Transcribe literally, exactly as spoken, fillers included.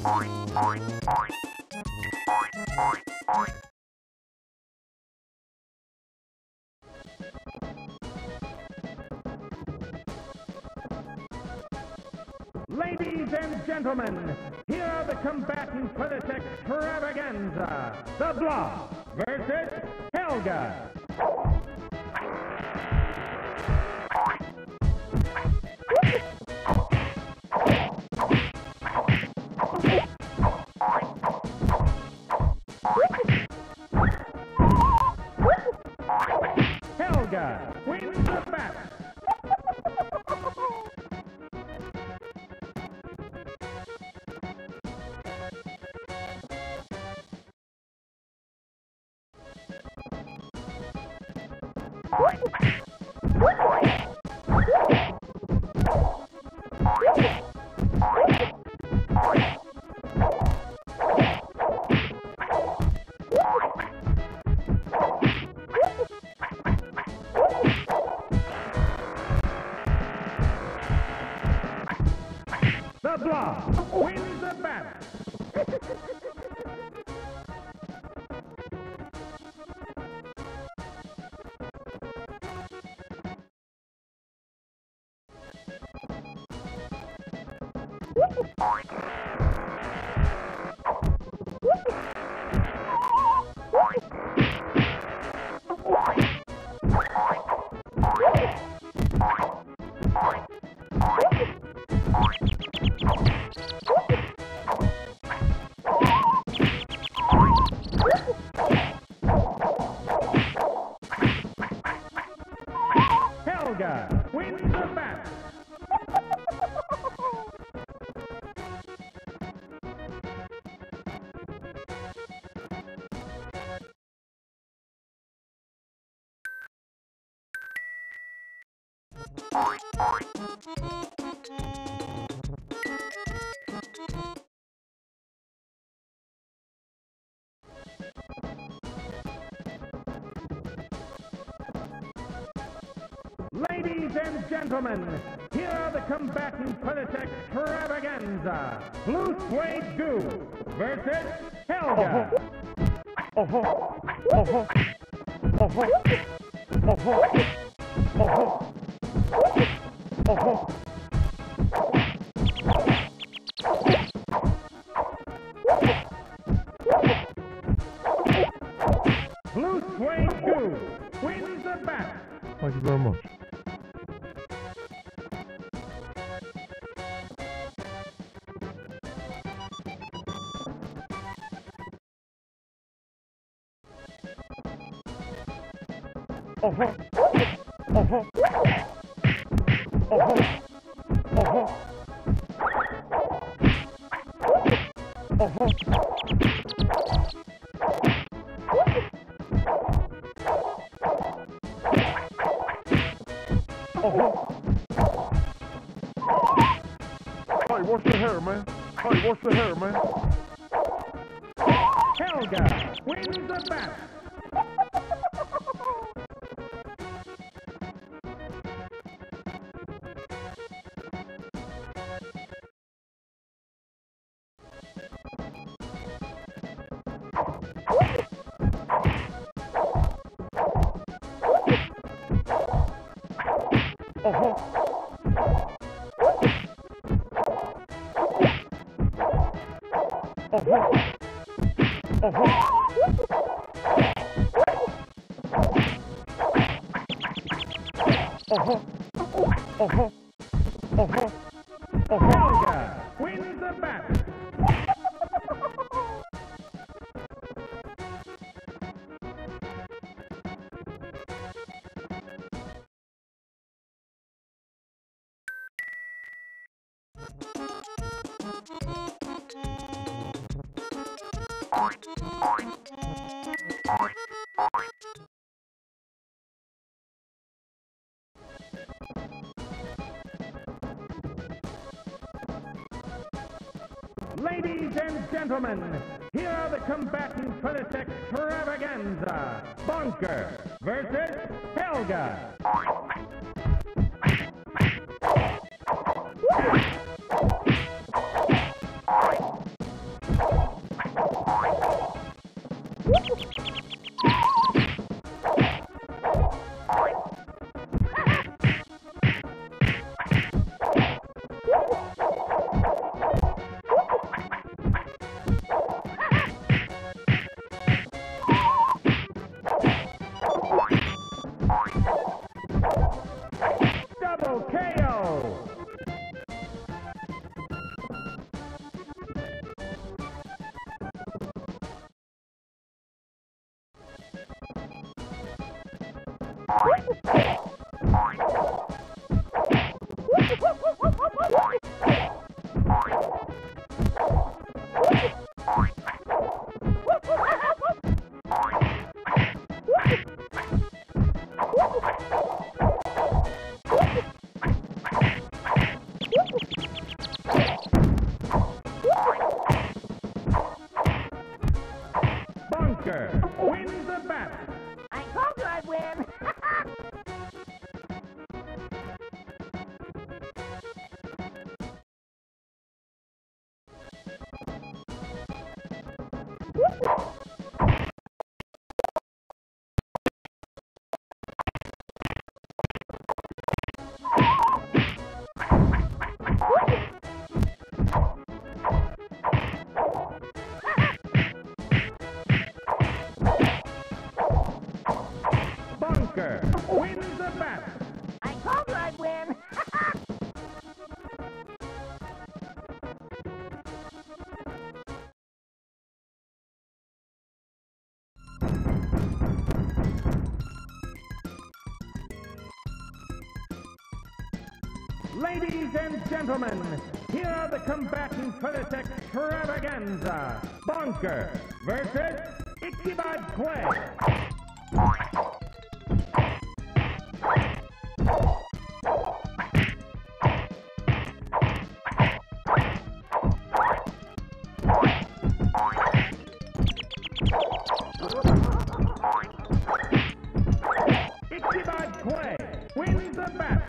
Ladies and gentlemen, here are the combatants for this extravaganza. The Blob versus Helga. Helga wins the battle. The Blob wins the battle. Helga wins the battle. Ladies and gentlemen, here are the combatants for this extravaganza. Blue Suede Goo versus Helga. Uh-huh. Uh-huh. Uh-huh. Uh-huh. Uh-huh. Uh-huh. Blue Suede Goo wins the battle. Thank you very much. Uh-huh. Uh-huh. Uh-huh. Uh-huh. Uh-huh. Uh-huh. Hey, what's the hair, man? Hey, what's the hair, man? Helga wins the battle. Uh-huh. Uh-huh. Uh-huh. Uh-huh. Uh-huh. Uh-huh. Uh-huh. Helga wins the battle. Ladies and gentlemen, here are the combatants for this extravaganza. Bunker versus Helga. Bunker wins the bat. I told you I'd win. Bunker wins the bat. I told you I'd win. Ladies and gentlemen, here are the combatants for this extravaganza. Bunker versus Ichabod Clay. Ichabod Clay wins the bat.